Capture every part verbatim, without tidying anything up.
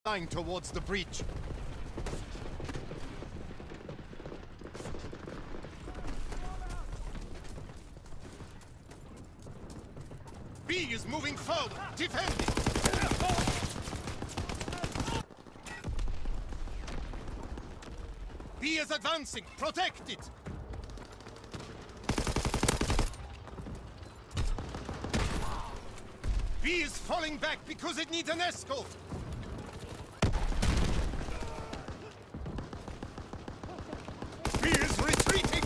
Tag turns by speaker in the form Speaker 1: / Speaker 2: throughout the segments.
Speaker 1: line towards the breach. B is moving forward, defending. B is advancing, protect it. B is falling back because it needs an escort. B is retreating.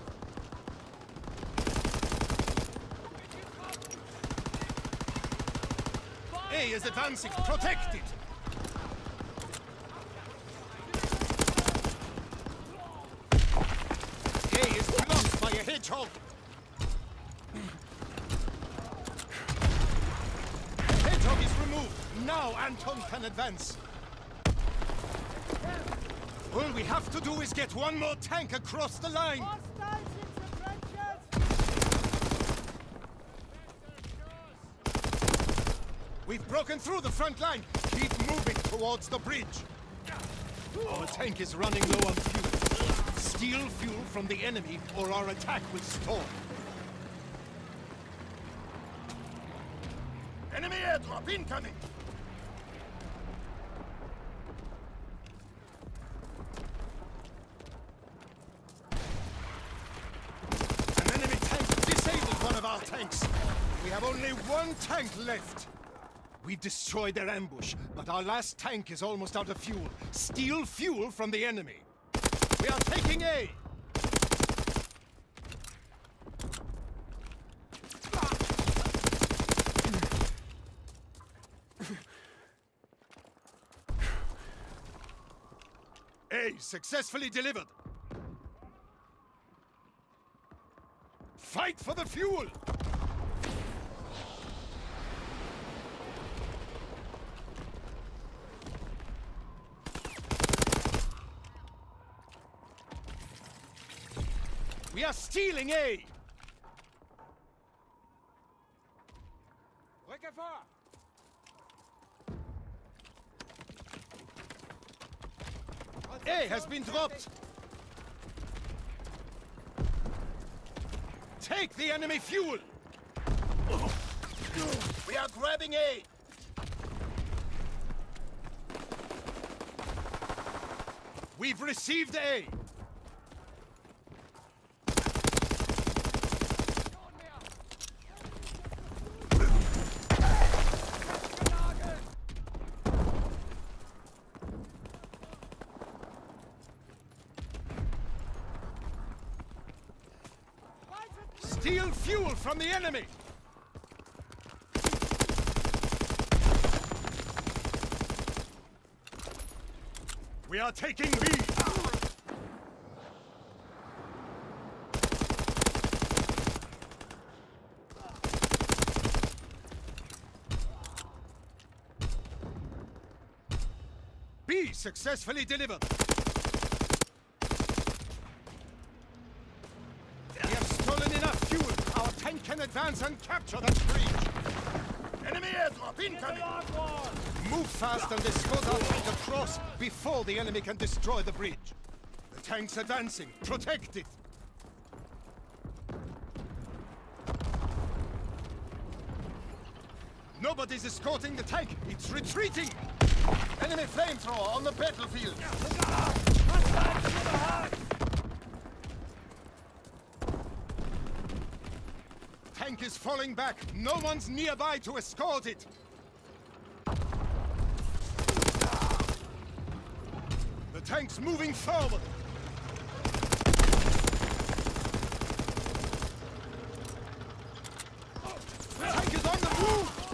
Speaker 1: A is advancing, protect it. A is blocked by a hedgehog. Hedgehog is removed. Now Anton can advance. All we have to do is get one more tank across the line. We've broken through the front line. Keep moving towards the bridge. Our tank is running low on fuel. Steal fuel from the enemy or our attack will stall. Enemy airdrop incoming! An enemy tank disabled one of our tanks. We have only one tank left. We've destroyed their ambush, but our last tank is almost out of fuel. Steal fuel from the enemy. We are taking A. A successfully delivered. Fight for the fuel! We are stealing A! A has been dropped! Take the enemy fuel! We are grabbing A! We've received A! Steal fuel from the enemy! We are taking B! B successfully delivered! We have stolen enough fuel! Our tank can advance and capture that breach! Enemy airdrop incoming! Move fast and escort our tank across before the enemy can destroy the bridge. The tank's advancing. Protect it! Nobody's escorting the tank. It's retreating! Enemy flamethrower on the battlefield! Tank is falling back. No one's nearby to escort it. The tank's moving forward. The tank is on the move.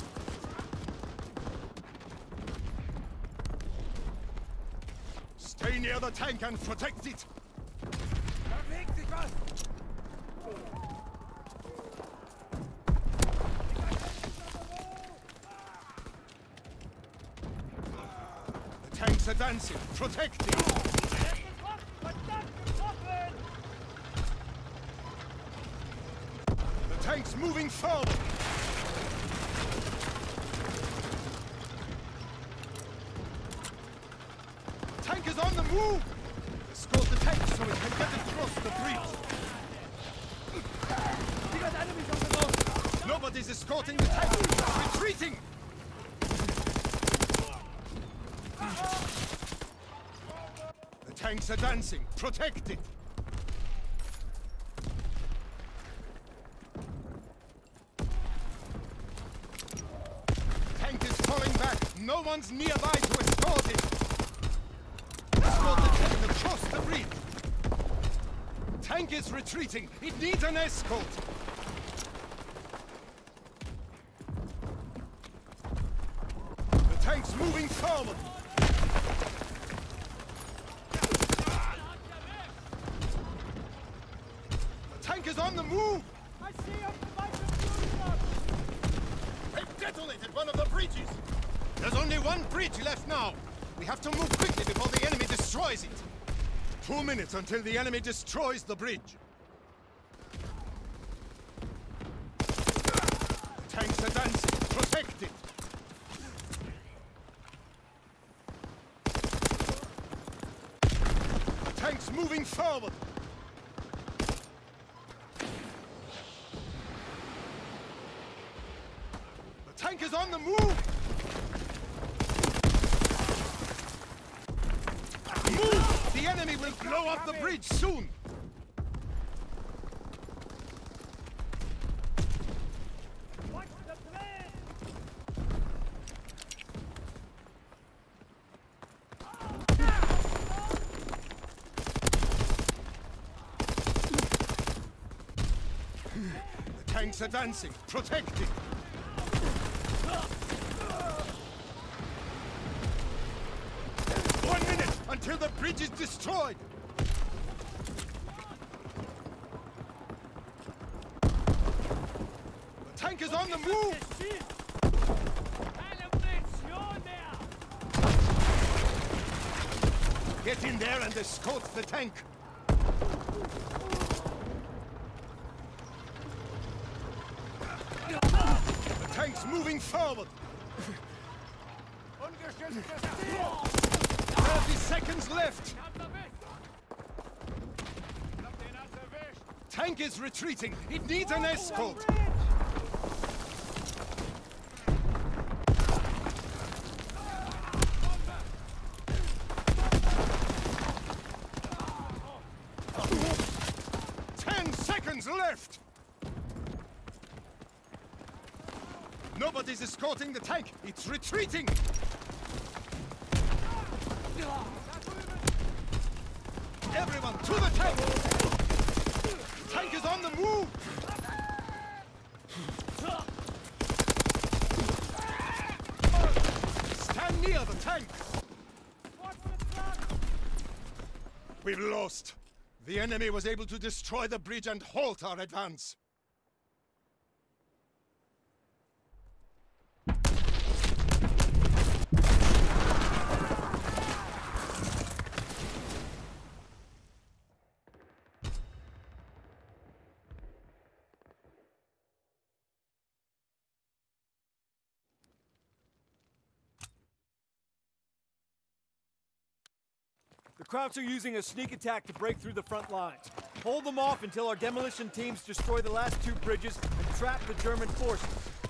Speaker 1: Stay near the tank and protect it. Tanks advancing. Protect it. The tank's moving forward. tank is on the move! Escort the tank so it can get across the breach.
Speaker 2: You got enemies on the road!
Speaker 1: Nobody's escorting the tank! It's retreating! The tank's advancing! Protect it! Tank is falling back! No one's nearby to escort it! Escort the tank across the breach! Tank is retreating! It needs an escort! The tank's moving forward! The tank is on the move!
Speaker 2: I see him!
Speaker 1: They've detonated one of the breaches! There's only one breach left now! We have to move quickly before the enemy destroys it! Two minutes until the enemy destroys the bridge! The tank's advancing! Protect it! The tank's moving forward! The tank is on the move! Move! The enemy will blow up the bridge soon!
Speaker 2: What's the plan?
Speaker 1: The tank's advancing! Protect it! One minute until the bridge is destroyed! The tank is on the move! Get in there and escort the tank! The tank's moving forward! Thirty seconds left! Tank is retreating! It needs an escort! Ten seconds left! Nobody's escorting the tank! It's retreating! Everyone, to the tank! The tank is on the move! Stand near the tank! We've lost! The enemy was able to destroy the bridge and halt our advance!
Speaker 2: The Krauts are using a sneak attack to break through the front lines. Hold them off until our demolition teams destroy the last two bridges and trap the German forces.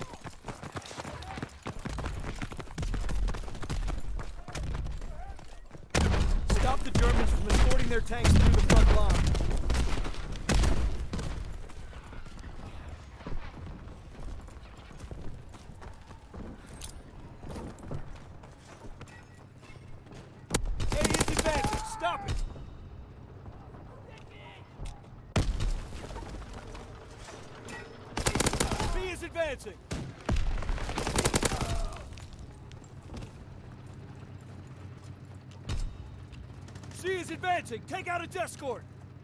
Speaker 2: Stop the Germans from escorting their tanks through the front line. Stop it! B is advancing! C is advancing! Take out its escort!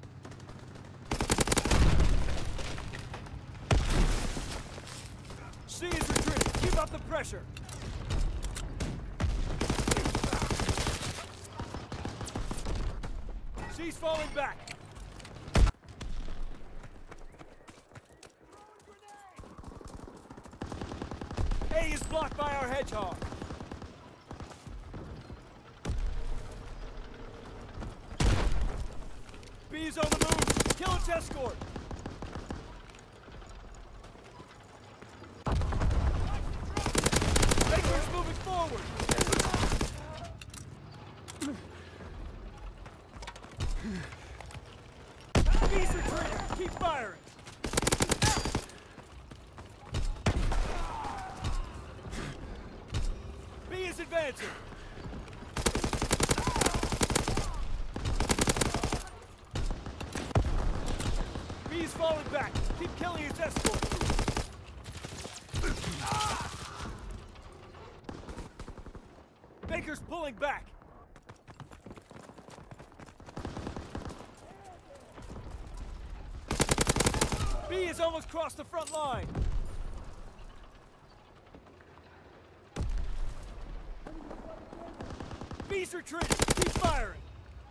Speaker 2: C is retreating! Keep up the pressure! C's falling back. A is blocked by our hedgehog. B's on the move. Kill its escort. Baker's moving forward. B's retreating. Keep firing. B is advancing. B is falling back. Keep killing its escort. Baker's pulling back. B has almost crossed the front line. B's retreating. Keep firing.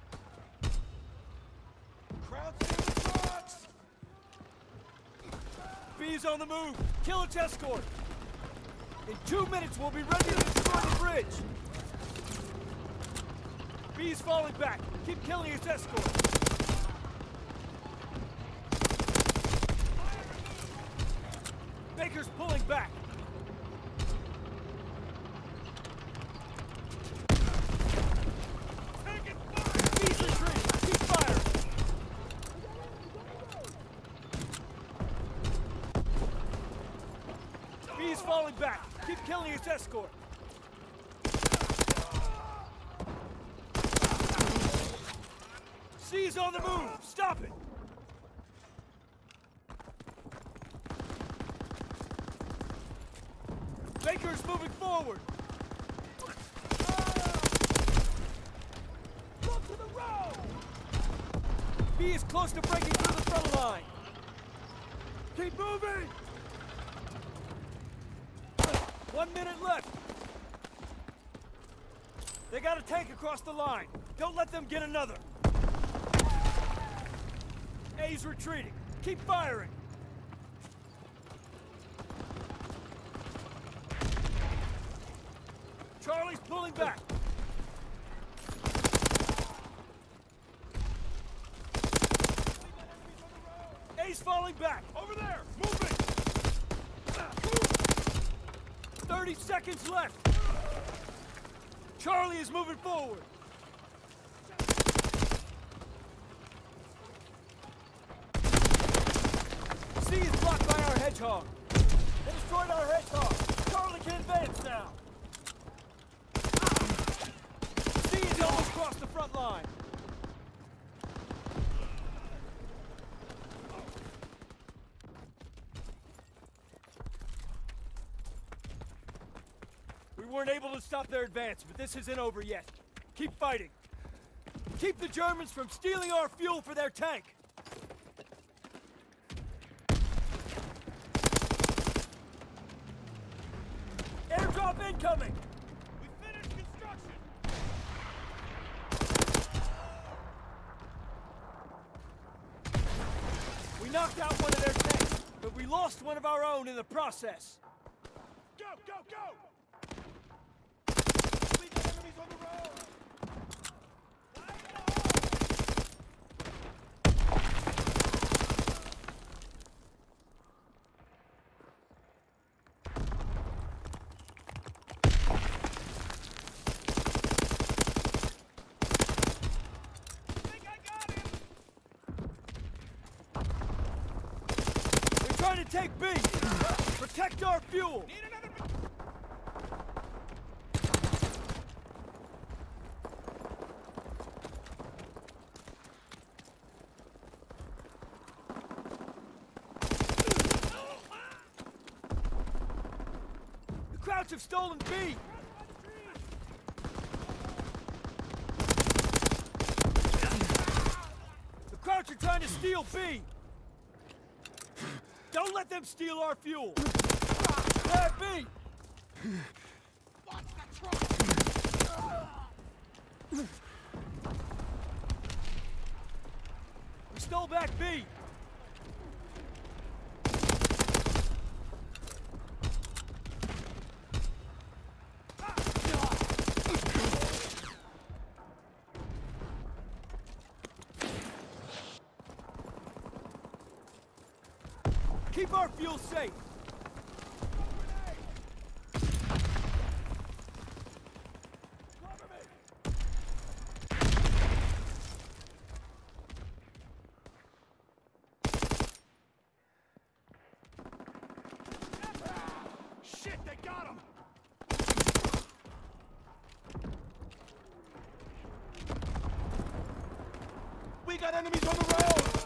Speaker 1: Crowd's near the trucks!
Speaker 2: B's on the move. Kill its escort. In two minutes, we'll be ready to destroy the bridge. B's falling back. Keep killing its escort. Baker's pulling back. B's retreating. Keep firing. B's falling back. Keep killing its escort. C's on the move. Stop it. Baker's moving forward. Look to the road. B is close to breaking through the front line. Keep moving. One minute left. They got a tank across the line. Don't let them get another. A's retreating. Keep firing. Charlie's pulling back. A's falling back. Over there. Moving. thirty seconds left. Charlie is moving forward. C is blocked by our hedgehog. They destroyed our hedgehog. Charlie can advance now. C is almost crossed the front line. We weren't able to stop their advance, but this isn't over yet. Keep fighting. Keep the Germans from stealing our fuel for their tank. Airdrop incoming! We finished construction! We knocked out one of their tanks, but we lost one of our own in the process. Go, go, go! Leave the enemies on the road! Trying to take B! Protect our fuel! Need another... The Krauts have stolen B! The Krauts are trying to steal B! Don't let them steal our fuel! There, B! Watch the truck! We stole back B! Keep our fuel safe.
Speaker 1: Shit, they got him! We got enemies on the road!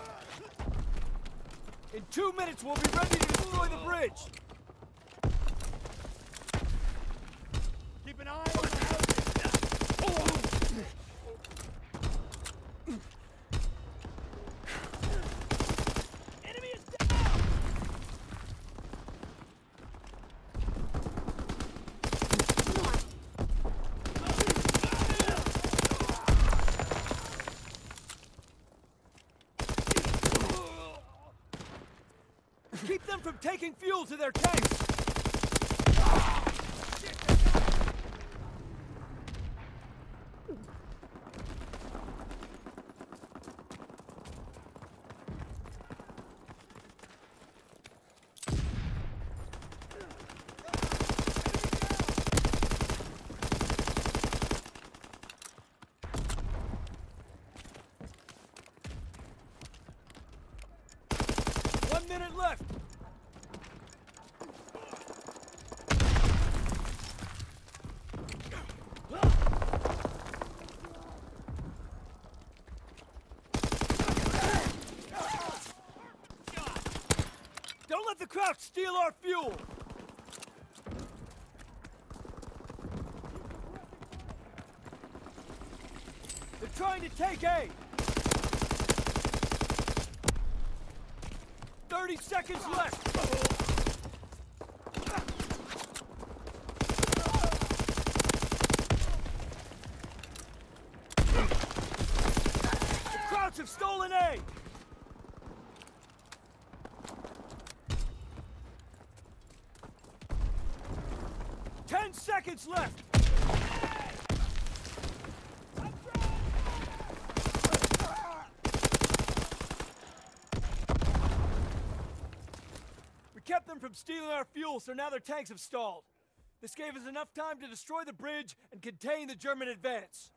Speaker 2: In two minutes, we'll be ready to destroy the bridge.
Speaker 1: Keep an eye on the houses! Oh.
Speaker 2: Enemy is down! Keep them from taking fuel to their tanks! One minute left! Don't let the Krauts steal our fuel! They're trying to take A! Thirty seconds left! The Krauts have stolen A! Ten seconds left! We kept them from stealing our fuel, so now their tanks have stalled. This gave us enough time to destroy the bridge and contain the German advance.